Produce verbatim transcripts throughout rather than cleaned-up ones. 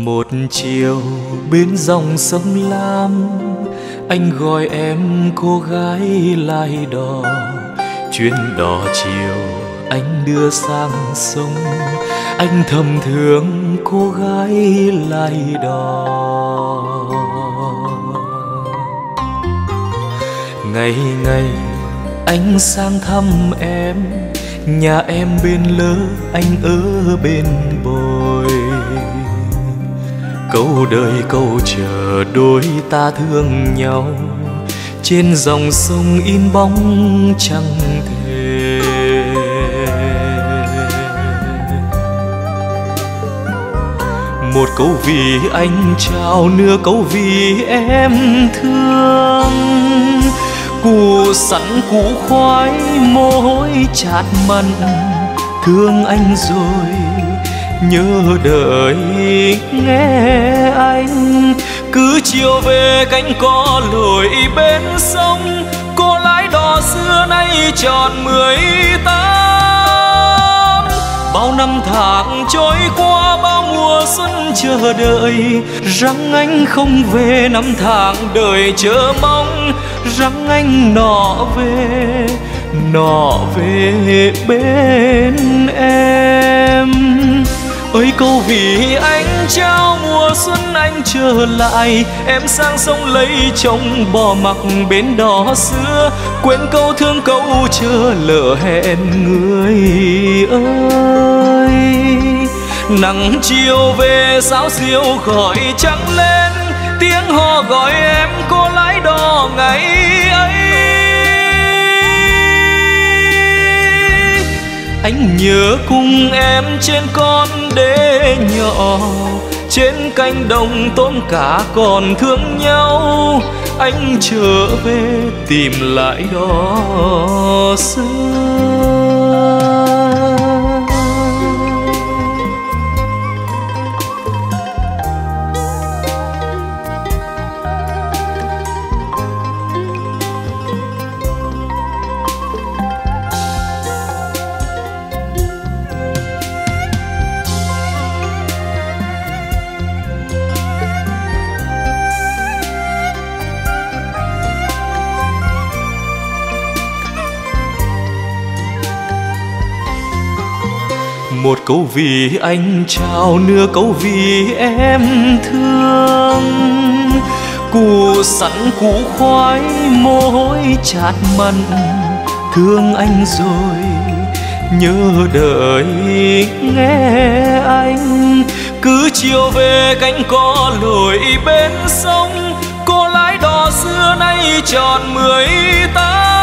Một chiều bên dòng sông Lam, anh gọi em cô gái lai đò. Chuyến đò chiều anh đưa sang sông, anh thầm thương cô gái lai đò. Ngày ngày anh sang thăm em, nhà em bên lỡ anh ở bên bồi. Câu đời câu chờ đôi ta thương nhau, trên dòng sông in bóng chẳng thể. Một câu vì anh trao, nửa câu vì em thương. Củ sắn củ khoái môi chát mặn, thương anh rồi nhớ đợi nghe anh. Cứ chiều về cánh cỏ lội bên sông, cô lái đò xưa nay tròn mười tám. Bao năm tháng trôi qua, bao mùa xuân chờ đợi, rằng anh không về. Năm tháng đời chờ mong, rằng anh nọ về, nọ về bên em. Ơi câu vì anh trao, mùa xuân anh trở lại. Em sang sông lấy chồng, bỏ mặc bến đò xưa. Quên câu thương câu chờ, lỡ hẹn người ơi. Nắng chiều về sáo diêu gọi trắng lên, tiếng hò gọi em cô lái đò ngày ấy. Anh nhớ cùng em trên con đê nhỏ, trên cánh đồng tôm cá còn thương nhau. Anh trở về tìm lại đó xưa. Một câu vì anh trao, nửa câu vì em thương. Củ sắn củ khoái môi chát mặn, thương anh rồi nhớ đợi nghe anh. Cứ chiều về cánh cỏ lội bên sông, cô lái đò xưa nay tròn mười tám.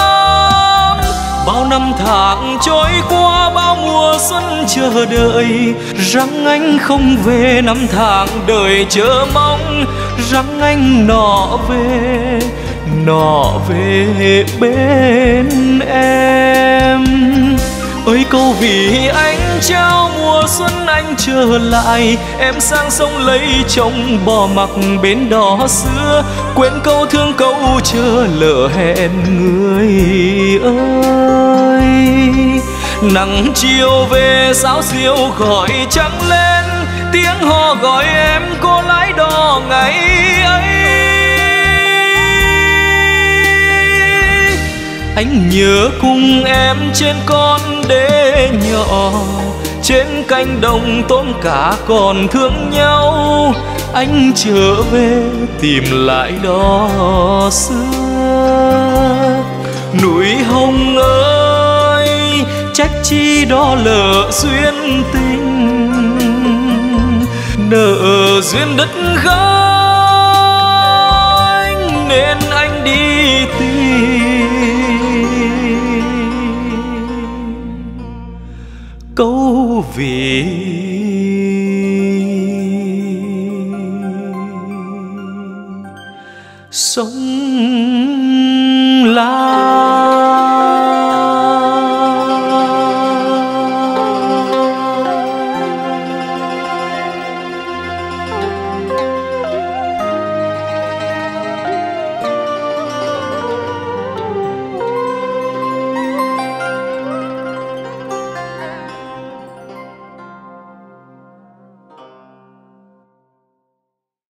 Bao năm tháng trôi qua, bao mùa xuân chờ đợi, rằng anh không về. Năm tháng đời chờ mong, rằng anh nọ về, nọ về bên em. Ơi câu vì anh trao, mùa xuân anh trở lại. Em sang sông lấy chồng, bỏ mặc bến đò xưa. Quên câu thương câu chờ, lỡ hẹn người ơi. Nắng chiều về sáo diêu gọi trắng lên, tiếng hò gọi em cô lái đò ngày ấy. Anh nhớ cùng em trên con đê nhỏ, trên cánh đồng tôm cá còn thương nhau. Anh trở về tìm lại đó xưa. Núi Hồng ơi, trách chi đó lỡ duyên tình, nợ duyên đất gánh nên anh đi tìm. Câu vì sống